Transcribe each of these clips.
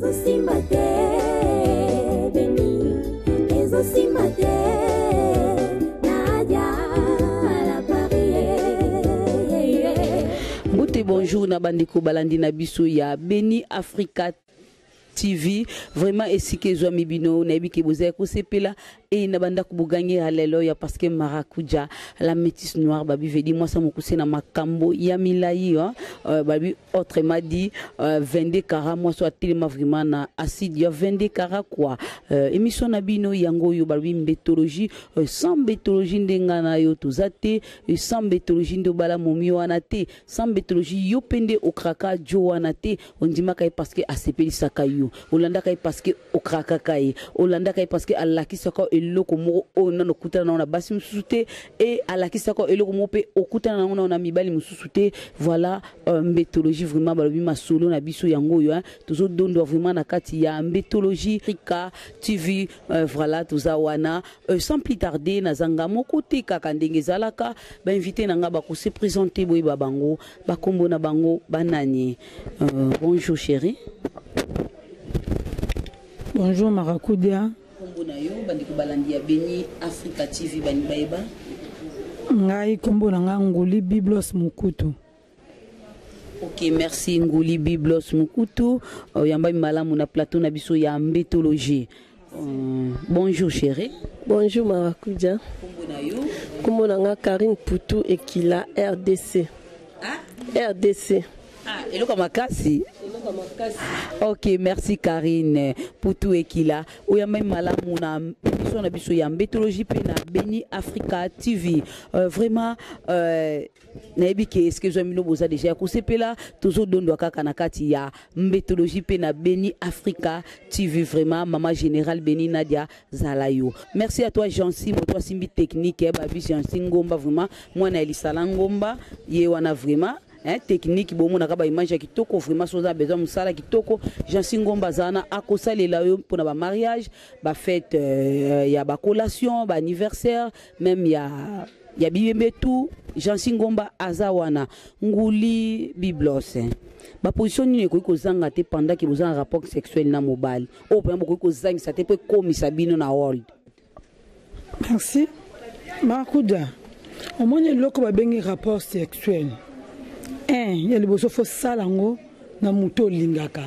Bonjour na bandeko balandi na biso ya Beni Africa TV, vraiment esike zo mibino na ebike boza ko sepela et na banda ko buganye haleluya parce que marakuja la métisse noire babi vedi moi ça mokuse na makambo ya milai babi autrement dit 22 carats moi soit tellement vraiment na acide ya 22 carats quoi émission na bino yango yo babi mbetologie sans mbetologie ndenga na yo tozate sans mbetologie ndo bala momi wana te sans mbetologie yo pende okraka jo wana te ondima kai parce que asepeli sakayo olanda kai parce que okraka kai olanda kai parce que alakisaka eloko mo onano kutana na basi mususuté et alakisaka eloko mo pe okutana na mibali mususuté. Voilà mbetologie vraiment balobi masolo na biso yango yo tozo dondo vraiment na kati ya mbetologie Africa TV. Voilà toza wana sans plus tarder na zanga moko te kaka ndenge zalaka ba invité na nga ba ko se présenter boy babango ba kombo na bango banani. Bonjour chérie. Bonjour Marakudia. Kombo na yo bandiko balandi ya Beni Africa TV bani baiba. Ngai kombo na nga Nguli Biblos Mukutu. Ok, merci Nguli Biblos Mukutu. Yamba malamu na plateau na biso ya mbetologie. Bonjour chérie. Bonjour Marakudia. Kombo na yo. Kombo na nga Karine Poutou Ekila RDC. Ah? RDC. Ah, eloko makasi. Ok, merci Karine Poutou Ekila. Oyamba malamu na émission na biso ya mbetologie pe na Beni Africa TV. Vraiment na ebike est-ce que zo mino boza déjà ko sepela tozo dondo kaka na kati ya mbetologie pe na Beni Africa TV. Vraiment maman générale Beni Nadia Zalayo. Merci à toi Jansi, toi Simbi technique babi Jansi Ngomba vraiment moi na Elisala Ngomba ye wana vraiment technique bon mon akaba image kitoko vraiment soza besoin musala kitoko Jansi Ngomba zana akosalela yo pour ba mariage ba fête ya ba collation ba anniversaire même ya bibembe tout Jansi Ngomba azawana Nguli Biblos ba position ni ko kozanga te pendant que vous en rapport sexuel na mobile o pe ko kozanga ça te peut komisa bino na world. Merci Makuda. Au moins le loko ba bengi rapport sexuel. Il y a le besoin de salango na muto lingaka.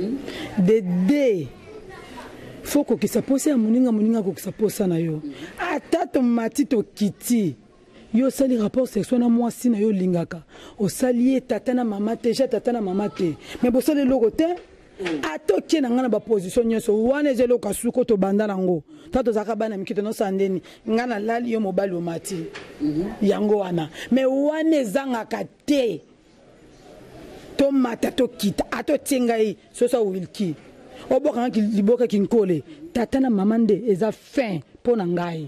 De faut que ça pose à moninga que ça pose na yo. Atata matito kiti. Yo sali rapport sexuel na moi si na yo lingaka. O salier tatana mama te, tatana mama te. Mais bo sali logo te. Ato ki na ngana ba position nyoso wana je loka suko to banda nango. Tato zaka bana mikito no sandeni. Ngana lali yo mobali o mati. Yango wana. Mais wana zanga kate. To mata to kita ato tingai sosa wilki oboka ki liboka kinkole tatana mamande eza fin pona ngai.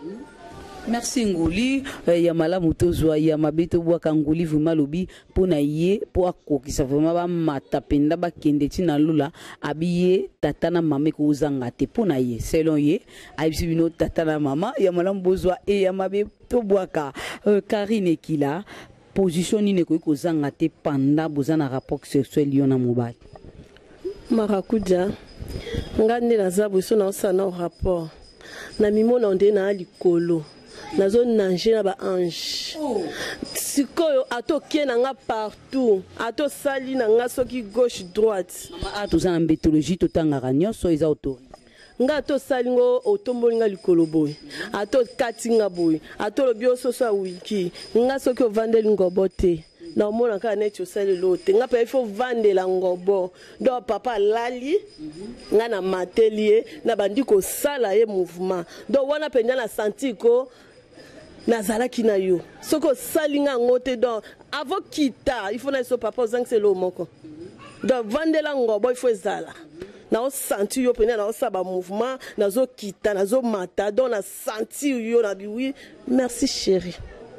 Merci Nguli ya malamu tozwa ya mabeto bwaka Nguli vraiment lobi pona ye po akokisa vraiment ba mata penda ba kende tina lula abiye tatana mama ko uzanga te pona ye selon ye aibisi bino tatana mama ya malamu bozwa e ya mabeto bwaka Karine Ekila. Position ni ne ko zanga te panda bozana rapport sexuel yo na mobile. Marakuja ngande na zabu so na osana rapport na mimona onde na likolo na zone nanger na ba ange sikoyo atoke na nga partout ato sali na nga soki gauche droite mama atozana mbetologie totanga nyoso eza auto nga to salingo otomboli nga likolo boy ato katinga boy ato lobio soso wiki nga soki ovandeli ngobo te na mona ka net osali lote nga pa il faut vandela ngobo do papa lali nga na matelie na bandiko sala ye mouvement do wana penda na santiko nazala kina yo soko salinga ngote do avant kita il faut na so papa ozang c'est lo moko do vandela ngobo il faut zala na o senti yo pena na o saba mouvement na zo kita na zo mata don na senti yo na bi oui merci chérie.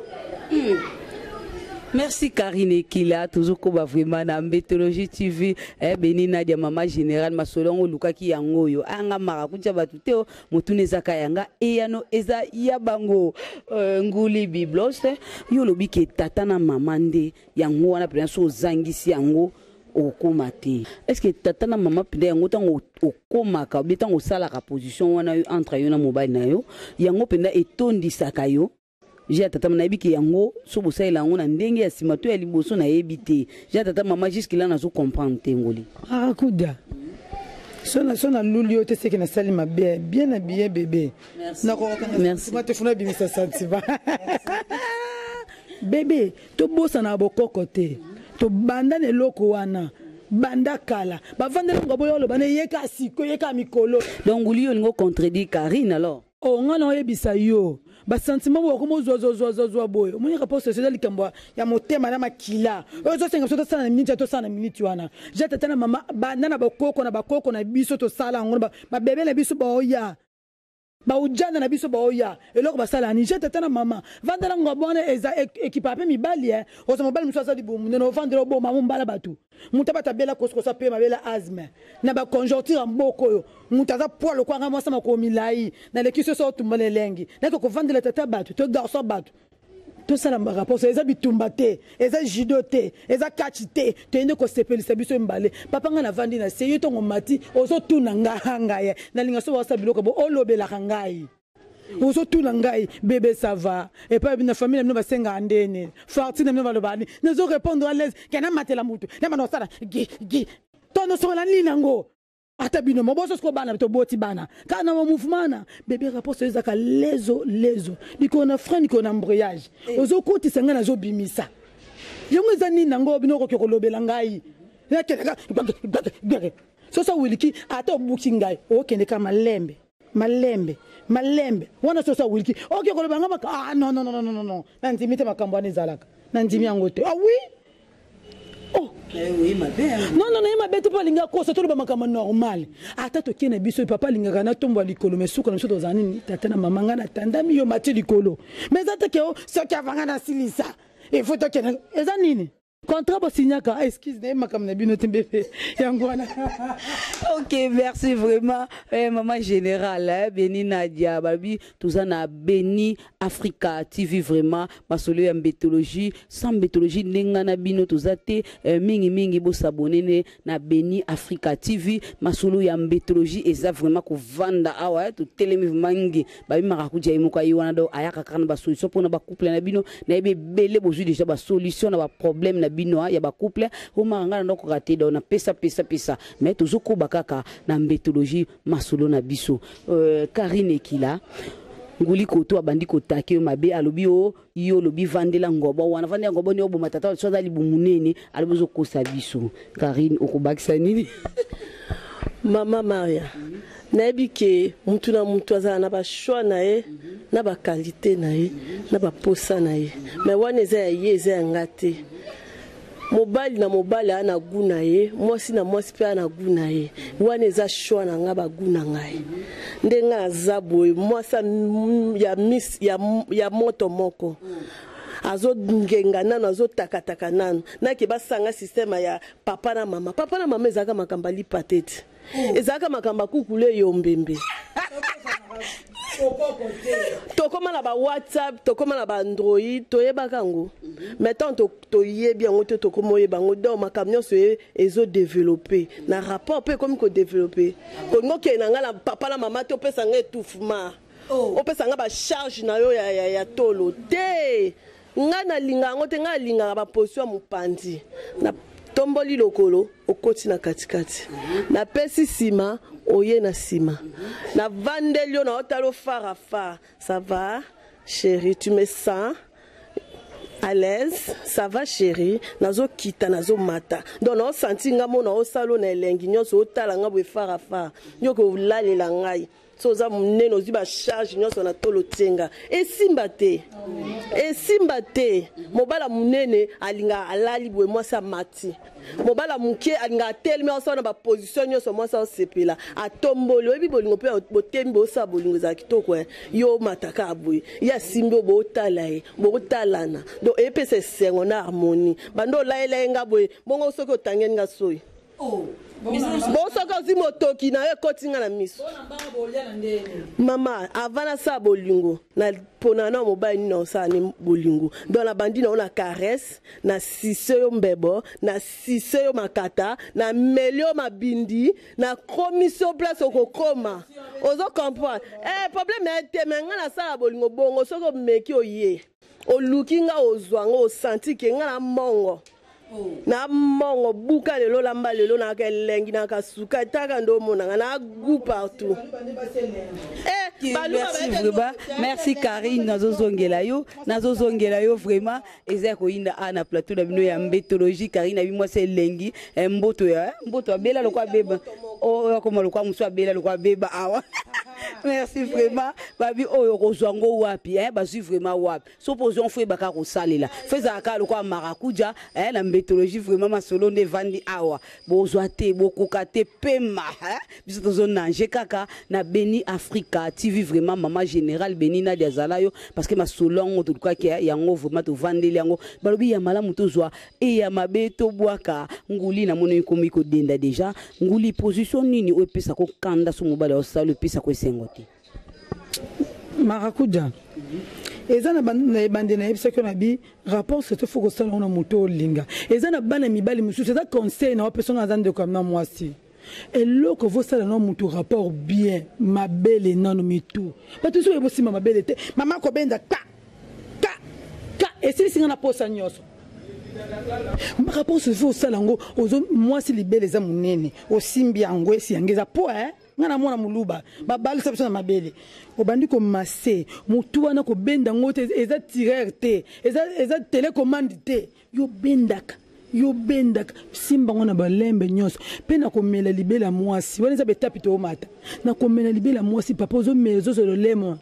Merci Karine Ekila toujours ko ba vraiment na mbetologie TV Beni Nadia maman générale masolongo lukaki yango yo anga marakuja batuteo mutune zaka yanga eyano eza ya bango Nguli Biblos yo lobi ke tata na mamande yango wana pena so zangisi yango okoma te. Est-ce que tata na mama pende yango tango okomaka obi tango osalaka position wana yo entre yo na mobile na yo yango penda etondisaka yo? J'ai tata na yebi ki yango so bosalela yango na ndenge ya nsima to ya liboso na yebi te. J'ai tata mama jusque là nazo comprendre te ngoli. Maracuja. Sona lulio te seki na sali mabe bien habillé bébé. Merci. Moi te funa bimisa sentiba. Bébé, to bossa na bokoko te. To banda ne loko wana. Banda kala. Ba vandela ngoboyo lo bana yeka siko yeka mikolo. Donc ulio ngo contredit Karine alors. Oh ngana oyebisa yo. Ba sentiment wo ko zo boyo. Mo yeka poste c'est likambo ya motema na makila. Ozo senga so to sana minute to sana minute wana. Jeta tana mama banda na bakoko na biso to sala ngona ba bebe na biso ba oya. Ba ujana na biso ba oya. Eloko ba sala ni jeta tana mama. Vandela ngobona eza ekipa pe mibali Ozo mobali mso asali bo muneno vandela bo mama mbala batu. Mutaba tabela kosko sa pe mabela asthme. Na ba conjoncture mboko yo. Mutaza poilo kwa ngama sama ko milai. Na lekiso so tumbale lengi. Na ko vandela tata batu to garçon batu. Tout ça la rapport eza bitumba te, eza judo te, eza catch te, te ende ko sepelisa biso mbale. Papa nga na vandi na seyo to ngomati, ozo tuna nganga ye. Na linga so wasa biloko bo olobela ngai. Ozo tuna ngai, bébé ça va. Et pas na famille na basenga andene. Fortune na balobani. Nezo répondre à l'aise, kana matela mutu. Na mano sala gi. Tono so la linango. Ata bino moboso sko bana to boti bana kana mo mouvement bébé rapport so ezaka lezo diko na frein diko na embrayage ozo koti sanga na zo bimisa yongo ezani nango bino ko kolobela ngai so wiliki ata buki ngai okende ka malembe wana so wiliki okay kolobela ngaba non nanzimite makambo ani zalaka nanzimi yango te oui. Oh, oui, ma belle. Non, ma belle, tu pas linga ko, c'est tout le makama normal. Ata to kena biso papa linga kana tombo likolo mais suko na biso dozani tata na mama ngana tandami yo mati likolo. Mais ata ke o so ki avanga na silisa. Il faut to kena eza nini? Contrat ba signaka, excuse ne makam na bino tembefe yangwana. OK, merci vraiment maman générale Beni Nadia Babi tout ça na Beni Africa TV vraiment masolo ya mbetologie sans mbetologie ndinga na bino tozate mingi bo s'abonner na Beni Africa TV masolo ya mbetologie eza vraiment ko vanda awa to telemi mangi babi marakuja imoka yiwana do ayaka kana ba solution pour na ba couple na bino na ebe bele bozu déjà ba solution na ba problème na bino ya ba couple o manga na ko raté do na pesa mais toujours ko bakaka na mbetologie masolo na biso Karine Kila nguli koto abandi kotake mabe alobi yo lobi vandela ngobo wana vandela ngobo ni obo matata so dali bumunene alobozo kosa biso Karine okubakisa nini Mama Maria nayebi ke mutu na mutu azala na ba choix na ye na ba qualité na ye na ba posa na ye mais wana eza ye eza ngate mobali na mobali ana guna ye mwasi na mwasi pe ana guna ye wana eza choix na nga ba guna ngai ndenga azabo mwasa ya moto moko azo ngenga nano azo takataka nano naki basanga système ya papa na mama ezaka makamba li patete ezaka makamba kukule yombembe tokoma na ba WhatsApp tokoma na ba Android toyebaka ngo maintenant to yebi yango to tokoma yeba ngo do makamnyo so ezo développer na rapport pe comme ko développer ko ngoke na ngala papa na mama to pesa nga étouffement o pesa nga ba charge na yo ya tolo te nga na linga ngo te nga linga ba position mupandi na tomboli lokolo okoti na katikati na pesi sima oye na sima na vandelio na otalo farafa ça va chérie tu me sens à l'aise ça va chérie nazo kita nazo mata donc na senti nga mona osalo na elengi nyonso otala nga bo farafa nyoko lalela ngai so za muneno ziba charge nyonso na tolo tenga esimba te mobala munene alinga alali bwe mwasa mati mobala muke alinga telmi osana ba position nyonso mwasa osepela atombolo ebi bolingo pe botembi osa bolingo za kitoko yo mataka abwe ya simbo bo otalae bo otalana do epese sengo na harmonie bando laela nga bwe bongo soki otangeni nga soyi bosoka ozi motoki na ye kotinga na miso mama avant na sa bolingo na pona na mobali ni na osala ni bolingo donc na bandi na ona caresse na sise yo mbebo na sise yo makata na melio mabindi na commission place okokoma ozo comprendre problème ete menga na sala bolingo bongo soko meki oye oluki nga ozwanga osanti ke nga na mongo na mongo buka lelo lamba lelo na kelengi na kasuka taka ndo monanga na goût partout merci vraiment merci Karine nazozongela yo vraiment eza ko inda ana plateau na bino ya mbetologie Karine abi moi c'est lengi mboto ya bela lokwa beba o koma lokwa muso abela lokwa beba awa merci vraiment babi oyo kozwango wapi bazu vraiment wapi supposons fwe baka ko salela feza ka lokwa marakuja na mbetologie vraiment masolo nde vandi awa bozwa te bokoka te pema biso tozo nanje kaka na Beni Africa TV vraiment maman générale Beni Nadia Zalayo parce que masolongo to kwa ke yango vraiment to vandeli yango balobi ya malamu tozwa e ya mabeto bwaka nguli na mono komi ko denda déjà nguli position nini o pesa ko kanda so mobali o sala pesa ko sengote marakuja ezana bande na yebisa ko na bi rapport c'est faut que ça on a moto linga ezana bana mibali musu c'est ça conseil na personne azande comme na moi si et là que vous ça non moto rapport bien ma belle non mitou pas tout ça aussi ma belle était maman ko benda ka et si singa na posa nyoso rapport c'est faut ça lango ozo moi si libele za munene osimbi yango esi yangeza po ngana mwana muluba babali sabisa na mabele obandi ko masse mutu wana ko benda ngote eza tireur te eza télécommande te yo bendaka simba ngona balembe nyoso pe na komela libela mwasi wana za betapi to mata na komela libela mwasi papa ozo mezo zo lemo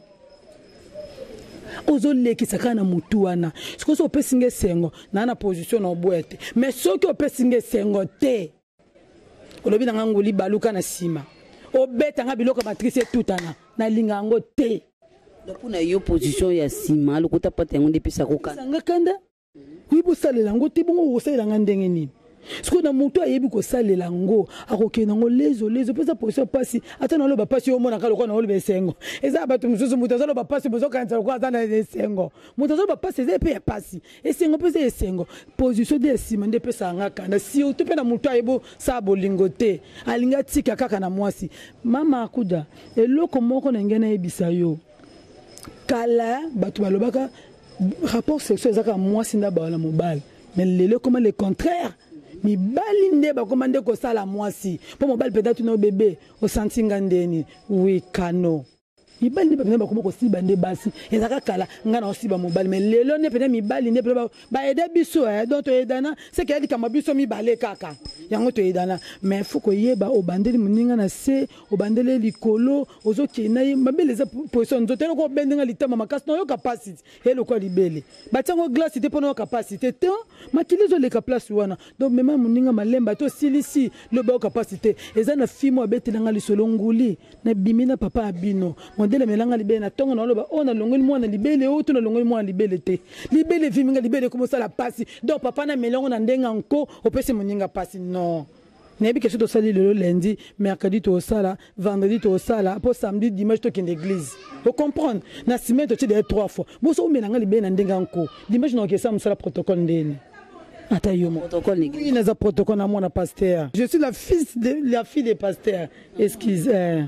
ozo lekisa kana mutu wana siko so pesinge sengo na position na boete mais soki opesinge sengo te olobi na ngangoli baluka na sima obeta nga biloko matrice tutana na linga ngo te donc na yo position ya sima lokota pata ngo ndepisa ko kana sanga kanda kuibo salela ngo te bongo osalela nga ndenge nini siko na mutu ayebi ko salela ngo akokena ngo lezo pesa position pasi ata na loba pasi yo mona ka lokona olobe sengo eza bato mususu mutu azalo ba pasi bozo kanza ko ata na sengo mutu azalo ba pasi eza pe pasi esengo pesa esengo position de sima ndepesa nga kanda si oto pe na mutu ayebo sa bolingo te alinga tika kaka na mwasi mama akuda eloko moko na ngena ebisa yo kala bato balobaka rapport sexuel ezaka mwasi nda bala mobile mais lelo comment le contraire mi bali nde ba komande ko sala mwasi po mobile peut-être no bébé o sentinga ndeni oui kano mi bali nde ba komako siba nde basi ezaka kala ngana osiba mobile mais lelo ne peut-être mi bali nde ba aider biso donc to edana c'est que kama biso mi balé kaka yango to edana mais faut ko yeba o bandeli muninga na se o bandeli likolo ozo kina mabele za position nzote ko bendenga litama makasi no yo capacity helo ko libele batango glace te pono capacité te makilizo le place wana donc même muninga malemba to silisi le ba capacité ezana fimo abetelanga lisolo nguli na bimina papa abino modele melanga libele na tongo na loba ona longoli mwana libele o to na longoli mwana libele te libele viminga libele comme ça la passe donc papa na melongo na ndenga nko opese muninga passe non nebi quelque chose to sali le lundi mercredi to sala vendredi to sala pour samedi dimanche to kin l'église vous comprendre na semaine to de 3 fois bo so menanga libele na ndenga nko dimanche no ke ça musala protocole ndeni ata yo protocole l'église na za protocole na mwana pasteur je suis la fille des pasteurs excuse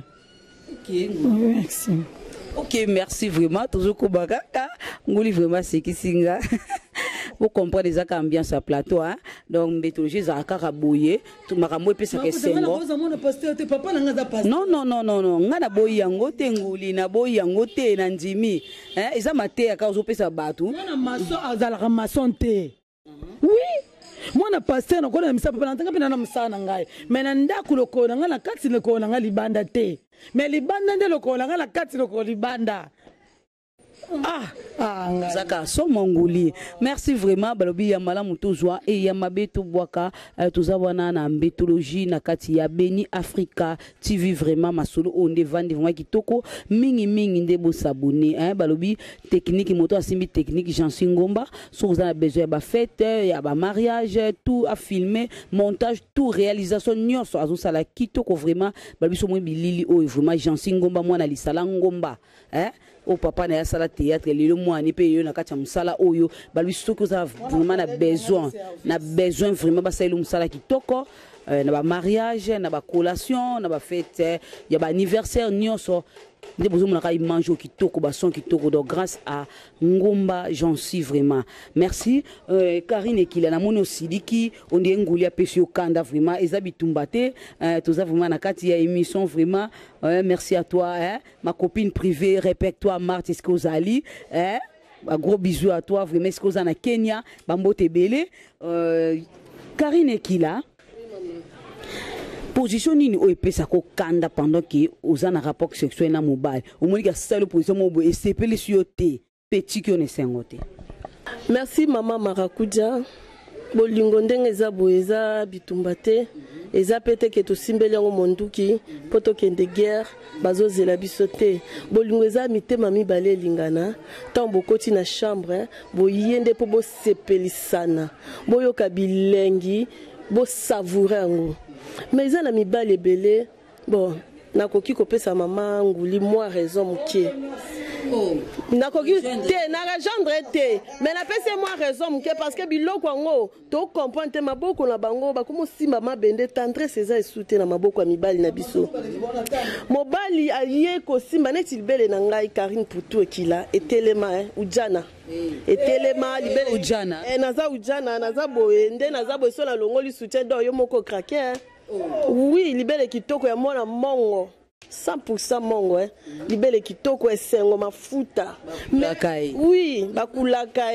OK merci. OK, merci vraiment. Toujours Kobaka. Ngoli vraiment c'est qui singa. Vous comprenez ça ambiance à plateau hein. Donc mbetologie za kaka boye, tu makambo pesa ke sengo. Non. Ngana boye yango te ngoli na boye yango te na ndimi. Hein, eza mate ya ka zo pesa batu. Na maso azala mason te. Oui. Mwana pasteur na kona misa papa natanga pena na msana ngai mais na ndaku loko na ngala kati loko na ngali banda te mais libanda nde loko na ngala kati loko libanda Zaka so mongoli. Merci vraiment balobi ya malamu tozwa et ya mabeto bwaka tozabana na mbetologie na kati ya Beni Africa TV vraiment masolo onde vandi vraiment kitoko mingi nde bo s'abonner balobi technique moto asimbi technique Jean Singomba so vous avez besoin ya ba fête ya ba mariage tout à filmer montage tout réalisation nyonso azo sala kitoko vraiment balobi so mo bilili o vraiment Jean Singomba mwana lisala ngomba au papa na sala théâtre le moi ni pe yo na kacha musala oyo balbi soko za vraiment na besoin vraiment ba sala musala kitoko na ba mariage na ba collation na ba fête ya ba anniversaire nyonso nde bozo mona kai mange kitoko ba son kitoko donc grâce à Ngomba j'en suis vraiment merci Karine Ekila na mono sidiki onde nguli apesi okanda vraiment ezabitumbate toza vraiment na kati ya émission vraiment merci à toi ma copine privée répète-toi Marthe est-ce que vous allez un gros bisou à toi vraiment est-ce que vous en a Kenya bambote belé Karine Ekila position nini o epesa ko kanda pendant que ozana rapport sexuel na mobile o moni ka sala position mo e sepele sur te petit qui on est sengote. Merci maman Marakuja bolingo ndenge eza boeza bitumbate eza pete ke to simbeli ngo monduki poto kende guerre bazozela bisote bolingo eza mitema mibale lingana tant bokoti na chambre boyende po bo sepelisana boyoka bilengi bo savourer ngo mais ils ont mis bas les belés bon nakoki kopesa maman nguli moi raison mukie nakoki te na gendre te mais na pesa moi raison mukie parce que biloko ngo to comprendre te maboko na bango ba komo simba mabende tendresse eza esute na maboko ya mibali na biso mobali aye ko simba neti libele na ngai Karine Poutou Ekila etelema ujana etelema libele ujana naza ujana naza boye nde naza boye so na longoli soutien do yo moko craquer oui libele kitoko ya mwana mongo 100% mongo libele kitoko esengo mafuta oui bakulaka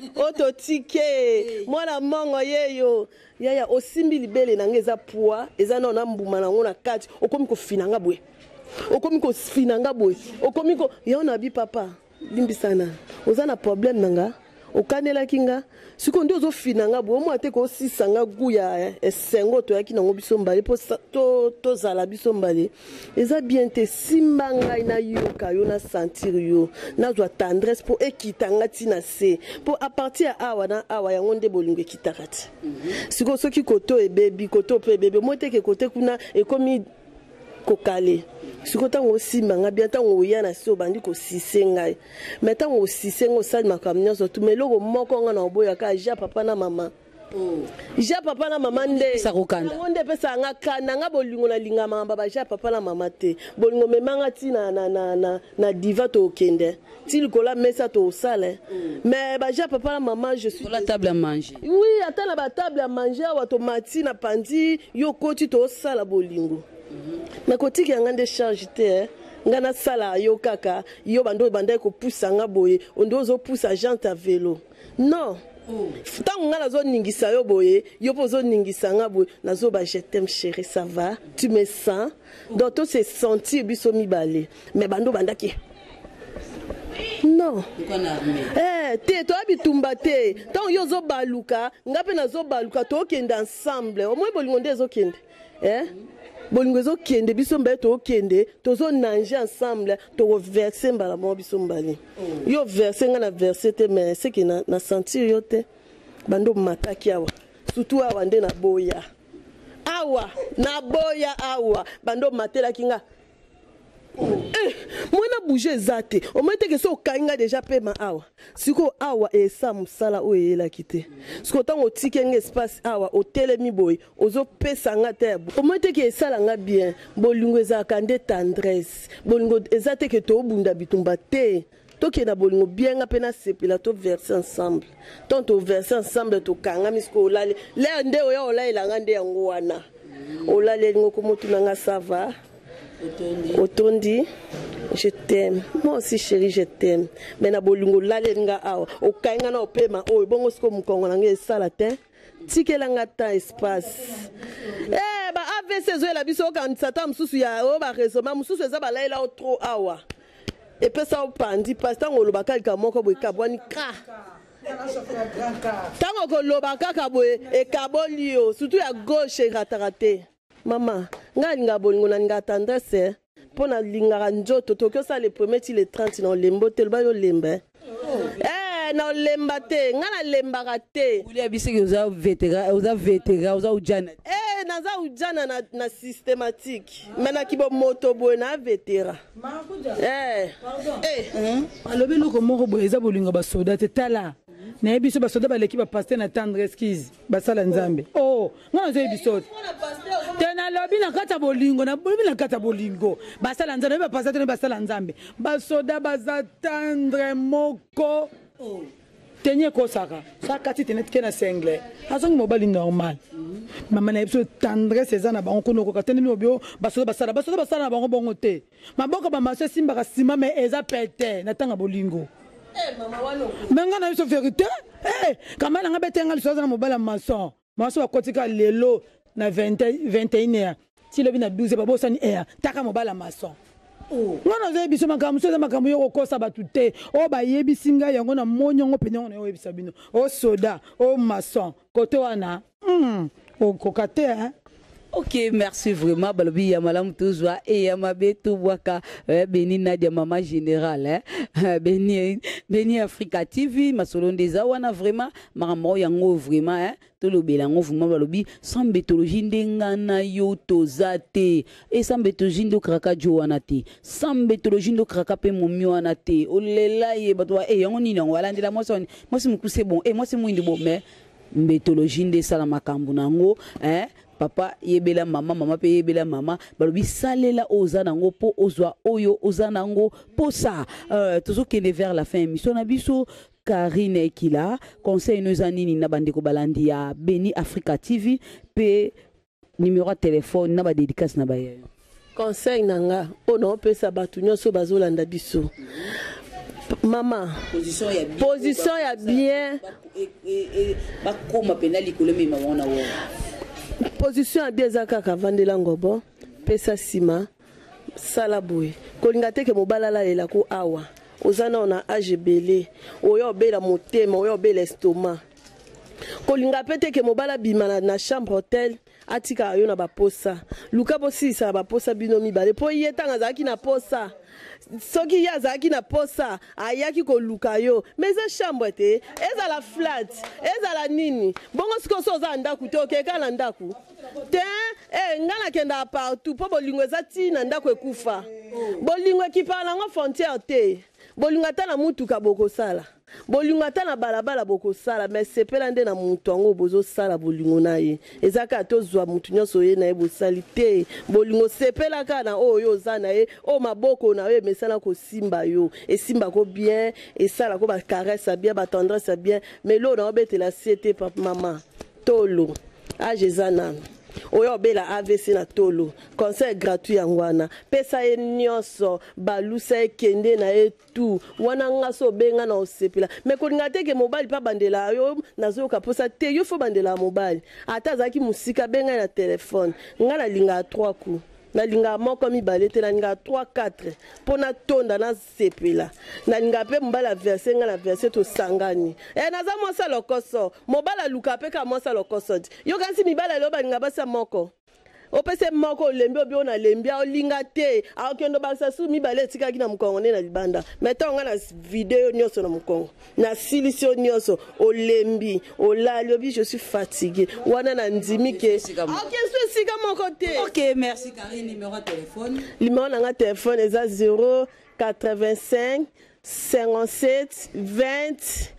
ototike mwana mongo yeyo yaya osimbi libele na ngeza poa eza na mbuma na ngona kati okomi ko finanga boye okomi ko finanga boye okomi ko yona bi papa limbisana ozana problème nanga okanela kinga siko ndo zo finanga bo mo ate ko sisanga guya esengo to yaki nango biso mbale po to zala biso mbale eza bien te simbanga ina yoka yo na sentir yo na zo tendresse po ekitanga tina se po a partir awa na awa yango nde bolingo kitakati siko soki koto e baby koto pe bebe mo te ke kote kuna e komi kokale siko tango simbanga bien tango ya na so bandi ko sisenga mais tango sisengo sali makamnyo so tu meloko moko nga na oboya ka ja papa na mama ja papa na mama nde sakokanda ngonde pesa nga kana nga bolingo na linga mama ba ja papa na mama te bolingo memanga ti na diva to kende ti likola mesa to sale mais ba ja papa na mama je suis la table à manger oui ata na ba table à manger wa to mati na pandi yo koti to sala bolingo na kotiki yanga nde charge te ngana sala yo kaka yo bando banda ko poussa nga boye ondo zo poussa jante à vélo non tant ngana zo ningisa yo boye yo pozo ningisa nga boye nazo ba je t'aime chérie ça va tu me sens donc to se sentir biso mibale mais bando banda ki non te to abitumba te tant yo zo baluka ngape na zo baluka to kende ensemble au moins bolingo nde zo kende bolingo zo kende biso mbe to kende to zo nanger ensemble to verser mbala mo biso mbali yo verser nga na verser te mais c'est que na sentir yo te bando mataki awa surtout awa nde na boya awa bando matela kinga mwana bouger zate o mete ke so kainga déjà pema awa siko awa esa musala o yela kite siko tango tikenga espace awa otelemi boy ozo pesa nga te o mete ke esala nga bien bolingo ezaka nde tendresse bolingo ezate ke to bunda bitumba te toke na bolingo bien nga pena sepela to verser ensemble tant to verser ensemble to kanga misko olale le nde oya olayela nga nde yango wana olale ngoko motu nanga ça va Otondi, je t'aime. Moi aussi chérie, je t'aime. Mais na bolingo lalenga awa. O kainga na opema. O bongo sko mukongo nange sala te. Tikelanga ta espace. Ba AVC zo la biso kan sata msusu ya o ba resoma msusu eza ba laila o trop awa. et puis ça opandi parce que on lobaka likamoko boye kabwani ka tango ko lobaka kaboye e kabolio surtout ya gauche ratarate mama nga linga bolingo na linga tendresse pona linga njoto tokyo ça le premier ti le 30 na lembo te ba yo lembe na lemba te nga na lemba te uli abisiki uza vetéran uza ujana naza ujana na systématique mais na kibo moto boye na vétéran alobi loko moko boye eza bolingo basoda te tala na biso basoda baleki bapaster na tendre esquisse basala nzambe nga nazo biso te na lobi na kata bolingo na bolingo na kata bolingo basala nzambe bapaster te basala nzambe basoda baza tendre moko tenye kosaka sakati tenet kena sengle azongi mobali normal mama na biso tendresse eza na bango kono ko kateni mobio basoda basala na bango bongo te maboko ba maso simba ka sima mais eza pete na tanga bolingo mama wano menga na biso vérité kamala nga betenga lisoza na mobala maso bakotika lelo na 21h ti lobi na 12 babosani taka mobala maso ngana zo biso makambo so makambo yo kosa batu te bayebisi ngai yango na monyongo penyango na yo yebisa bino soda maçon kote wana kokate Ok, merci vraiment. Balobi Yamalam Touzwa et Yamabe Toubwaka, Beni Nadia Mama Générale, Beni Africa TV, Masolon des Awana vraiment, Maramo Yango vraiment, Tolo Belango, vraiment Balobi, sans bétologie d'Engana yo tozate, et sans bétologie de Kraka Joanate, sans bétologie de Kraka Pe Momioanate, Olela ye Batwa, et Yoni Nangwala, de la moisson, moi c'est bon, et moi c'est moins de bon, mais bétologie de Salamakambu, papa yebela mama pe yebela mama balobi salela ozanango po ozwa oyo ozanango po ça toujours kene vers la fin émission na biso Karine Ekila conseil nous anini na bandeko balandi ya Beni Africa TV pe numéro de téléphone na ba dédicace na ba conseil nanga ono pesa batu nyoso bazolanda biso Maman, position ya bien ba koma penali kolemi mama na wo position à bien kaka vandela ngobo pesa sima salaboy kolinga te ke mobala la lela ko awa ozana ona agebele oyo bela motema oyo bela estomac kolinga pete ke mobala bimana na chambre hôtel atika yo na baposa luka bosi sa baposa binomi bale po yetanga zaki na posa soki yazaki na posa ayaki ko luka yo mais eza chambre te eza la flat eza la nini bongo siko so za ndaku te okeka na ndaku te ngana kenda partout po bolingo eza ti na ndaku ekufa bolingo ekipala ngo frontière te bolingo ata na mutuka bokosala bolingo ata na balabala bokosala mais sepela nde na mutu yango bozosala bolingo na ye ezaka tozwa mutu nyonso ye na ye bosali te bolingo sepela ka na oyo oza na ye o maboko na ye mesala kosimba yo esimba ko bien esala ko ba caresse bien ba tendresse bien mais lo na obetela siete papa mama tolo ajezana oyo bela AVC na tolo conseil gratuit yangwana pesa ye nyonso balusa ekende na etu wana ngaso benga na osepela mais kolinga te ke mobali pa bandela yo nazoka posa te yo fo bandela mobali ata zaki musika benga na telefone ngana linga 3 coups na linga moko mibale te na linga 3 4 pona tonda na sepela na linga pe mbala verser nga na verser to sangani naza mosa lokoso mobala luka pe ka mosa lokoso yo kansi mibala lo balinga basa moko opese moko lembi obi ona lembi olinga te akendo baksa su mibale tika kina mukongo ne na libanda metonga na video nyonso na mukongo na silisio nyonso olembi olali obi je suis fatigué wana na ndimi ke sika moko te. OK, merci Karine. Numéro de téléphone na téléphone eza 085 57 20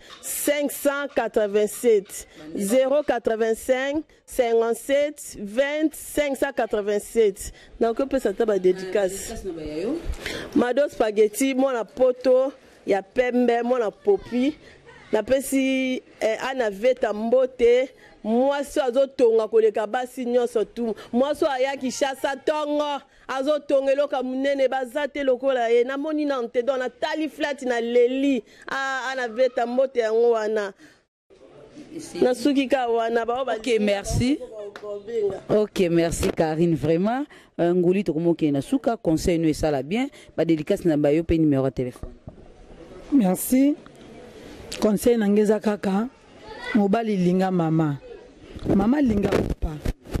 587 085 57 20 587 na ko pesa ta ba dédicace mado spaghetti mona poto ya pembe mona popi na pesi ana veta mbote mwaso azotonga koleka basi nyonso tu mwaso ayaki chasa tongo azotonga eloka munene bazate lokola ye namoni na nte don na tali flat na leli ana veta mbote yango wana na suki ka wana ba. OK, merci. Ok, merci Karine, vraiment. Nguli Tokomoke Nasuka, conseil nous ça la bien. Ba dédicace na bayo pe numéro de téléphone. Merci. Conseil nangeza kaka. Mobali linga mama. Mama linga papa.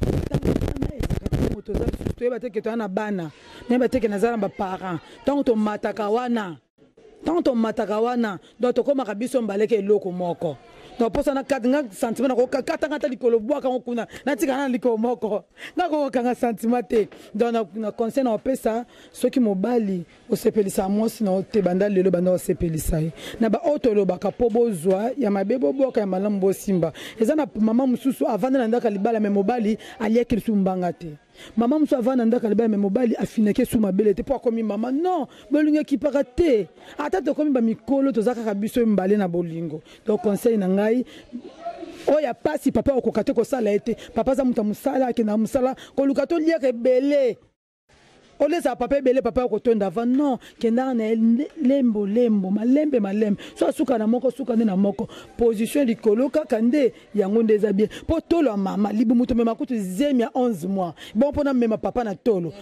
Tu es que tu as bana. Même que nazara ba parents. Tant to matakawana. Tant to matakawana. Donc to koma kabiso mbaleke loko moko. Donc pour ça na katinga sentiment na katanga likolo boaka kuna. Na tika na likolo moko. Na ko kanga sentiment te. Donc na conseil na pesa ceux qui mobali o sepelisa moi sino te banda lelo banda o sepelisa. Na ba otolo baka pobozwa ya mabebo boka ya malambo simba. Eza na mama mususu avant na ndaka libala me mobali aliye sumbanga te. Maman muso avant ndaka libala me mobali afineke sous mabele te pour komi maman non bolingo ki parate ata to komi ba mikolo to zaka biso mbale na bolingo. Donc conseil na ngai oya pasi papa okokate ko sala ete papa za muta musala ke na musala ko lukato lieke belé. Ole sa papa belé papa okotonda avant non kenda na lembo malembe so suka na moko suka na moko position likolo kaka nde yango ndeza bien po tolo mama libu muto mema kutu zemia 11 mois bon pona mema papa na tolo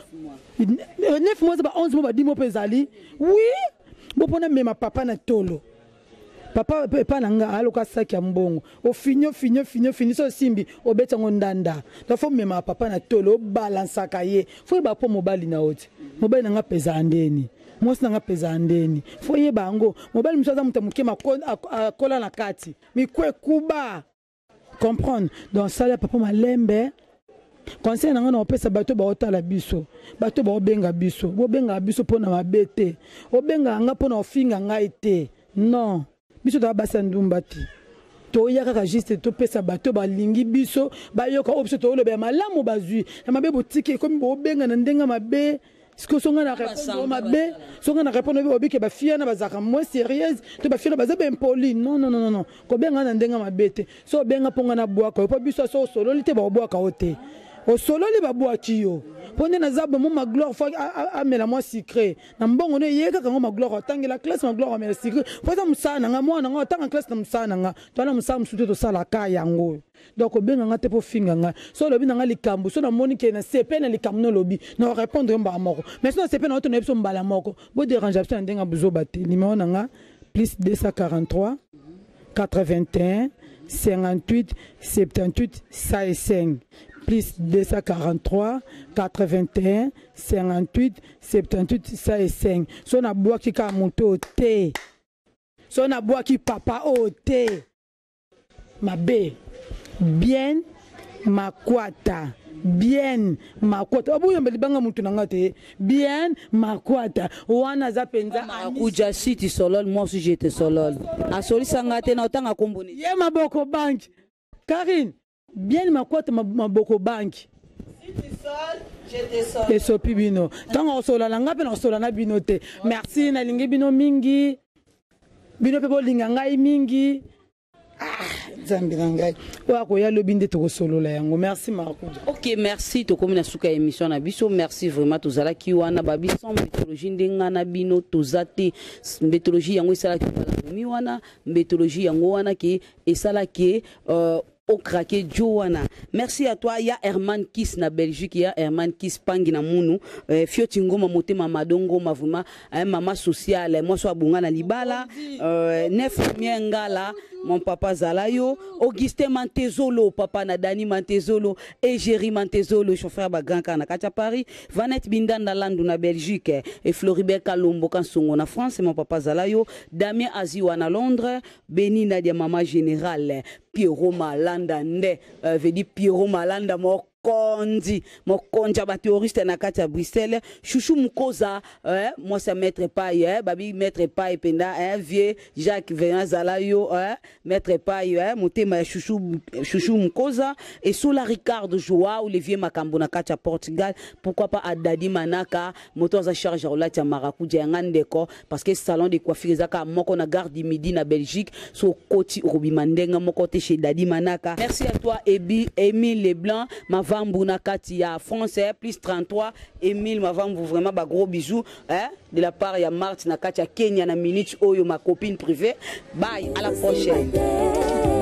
9 mois ba 11 mois ba 10 mois pezali oui bon pona mema papa na tolo papa pepa nanga aloka saki ya mbongo o finyo so simbi o beta ngondanda da fo mema papa na tolo balance kaye fo ba po mobali na oti mobali nanga peza andeni mosi nanga peza andeni fo ye bango mobali mshaza mutamuke makola na kati mikwe kuba comprendre donc ça papa malembe conseil nanga na opesa bato ba otala biso bato ba obenga biso pona mabete obenga nga pona ofinga ngai te non biso da basa ndumba ti to yaka juste to pesa bato balingi biso bayoka opso to lobe malamu bazui na mabe botike komi bo benga na ndenga mabe siko songa na répondre mabe songa na répondre obi ke ba fia na bazaka moins sérieuse to ba fia na bazabe impoli non ko benga na ndenga mabe te so benga ponga na boaka po biso so solo lite ba boaka ote o solo li ba boaki yo pone na zabo mo ma gloire fa amela moi secret na mbongo ne yeka kango ma gloire tangela classe ma gloire amela secret po za musana nga mwana nga tanga classe na musana nga to na musana musuto to sala ka yango donc benga nga te po finga nga so lobi nga likambu so na moni ke na CP na likambu no lobi na répondre mba moko mais so na CP na to na episo mbala moko bo dérange abso ndenga buzo bate numéro nga plus 243 81 58 78 5 plus 243 81 58 78 5 so na bois ki ka moto te so na bois ki papa o te mabe bien makwata obuyo mbeli banga mutu nanga te bien makwata wana za penza akuja city solol moi aussi j'étais solol asoli sangate na otanga komboni ye maboko bank Karine bien makwata maboko bank et sopi bino tant osola langa pe osola na bino te merci na lingi bino mingi bino pe bolinga ngai mingi zambi ngai wa ko ya lobi nde to solola yango merci Makuja. Ok, merci to komina suka émission na biso merci vraiment tozala ki wana babi sans mythologie ndenga na bino tozate mythologie yango esala ki mi wana mythologie yango wana ki esala ki au craqué Joanna. Merci à toi. Il y a Herman Kiss na Belgique, il y a Herman Kiss Pangi na Munu. Fiotingo mamote mamadongo mavuma mama sociale. Moi so abunga na libala. Nef miengala mon papa Zalayo, Augustin Mantezolo, papa na Dani Mantezolo, Égérie Mantezolo, chauffeur baganka na Katia Paris, Vanette Bindan na Landu na Belgique et Floribert Kalombo Kansongo na France, mon papa Zalayo, Damien Aziwa na Londres, Beni Nadia Mama Générale, Pierrot Malanda Nde, veut dire Pierrot Malanda Mokonja ba terroriste na kati ya Bruxelles, Chouchou Mukoza, moi c'est maître Paye, babi maître Paye penda, vieux Jacques Véran Zalayo, maître Paye, motema Chouchou Mukoza et Sola Ricardo Joa ou les vieux Makambo na kati ya Portugal, pourquoi pas Adadi Manaka, moto za charge à Olati Marakuja ngandeko parce que salon de coiffure zaka moko na gare du Midi na Belgique, so koti Robimandenga moko te chez Dadi Manaka. Merci à toi Émile Leblanc, Mavambu na kati ya français plus 33 Émile Mavambu vraiment ba gros bisous de la part ya Marthe na kati ya Kenya na minute oyo ma copine privée. Bye, à la prochaine.